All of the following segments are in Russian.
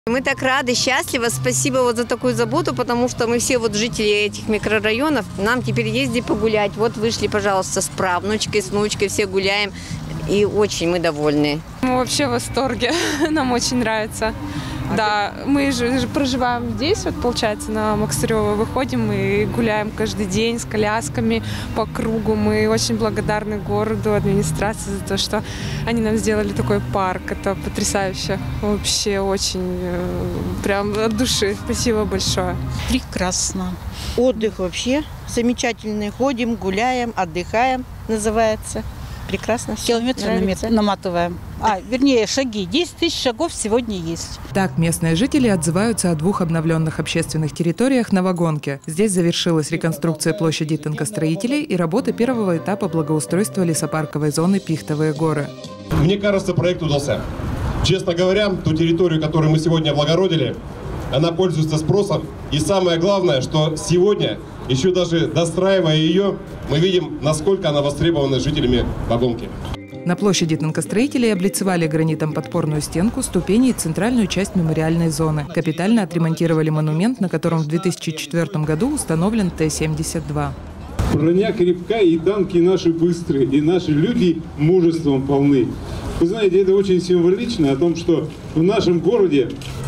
Мы так рады, счастливы. Спасибо вот за такую заботу, потому что мы все вот жители этих микрорайонов. Нам теперь ездить погулять. Вот вышли, пожалуйста, с правнучкой, с внучкой, все гуляем. И очень мы довольны. Мы вообще в восторге. Нам очень нравится. Да, мы же проживаем здесь, вот получается, на Максарева выходим и гуляем каждый день с колясками по кругу. Мы очень благодарны городу, администрации за то, что они нам сделали такой парк. Это потрясающе. Вообще очень прям от души. Спасибо большое. Прекрасно. Отдых вообще замечательный. Ходим, гуляем, отдыхаем, называется. Прекрасно. Километры наматываем. Вернее, шаги. 10 тысяч шагов сегодня есть. Так местные жители отзываются о двух обновленных общественных территориях на Вагонке. Здесь завершилась реконструкция площади тонкостроителей и работа первого этапа благоустройства лесопарковой зоны «Пихтовые горы». Мне кажется, проект удался. Честно говоря, ту территорию, которую мы сегодня облагородили, она пользуется спросом. И самое главное, что сегодня, еще даже достраивая ее, мы видим, насколько она востребована жителями Вагонки. На площади тонкостроителей облицевали гранитом подпорную стенку, ступени и центральную часть мемориальной зоны. Капитально отремонтировали монумент, на котором в 2004 году установлен Т-72. Броня крепка, и танки наши быстрые, и наши люди мужеством полны. Вы знаете, это очень символично о том, что в нашем городе,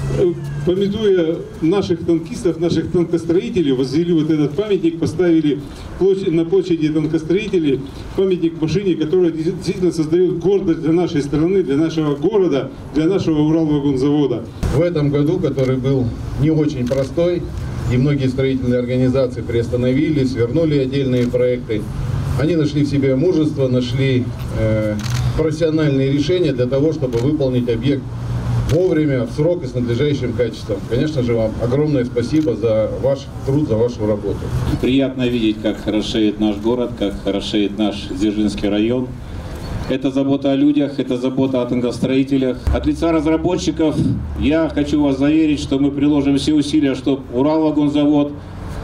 памятуя наших танкистов, наших танкостроителей, возвели вот этот памятник, поставили на площади танкостроителей памятник машине, которая действительно создает гордость для нашей страны, для нашего города, для нашего Уралвагонзавода. В этом году, который был не очень простой, и многие строительные организации приостановились, вернули отдельные проекты, они нашли в себе мужество, нашли профессиональные решения для того, чтобы выполнить объект вовремя, в срок и с надлежащим качеством. Конечно же, вам огромное спасибо за ваш труд, за вашу работу. Приятно видеть, как хорошеет наш город, как хорошеет наш Дзержинский район. Это забота о людях, это забота о тонкостроителях. От лица разработчиков я хочу вас заверить, что мы приложим все усилия, чтобы Уралвагонзавод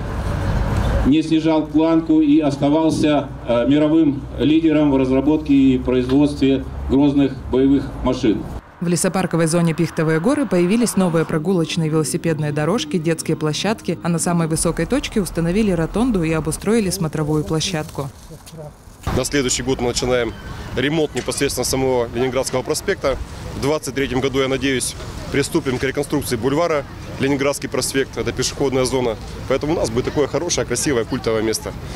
не снижал планку и оставался мировым лидером в разработке и производстве грозных боевых машин. В лесопарковой зоне «Пихтовые горы» появились новые прогулочные велосипедные дорожки, детские площадки, а на самой высокой точке установили ротонду и обустроили смотровую площадку. На следующий год мы начинаем ремонт непосредственно самого Ленинградского проспекта. В 2023 году, я надеюсь, приступим к реконструкции бульвара Ленинградский проспект. Это пешеходная зона. Поэтому у нас будет такое хорошее, красивое, культовое место.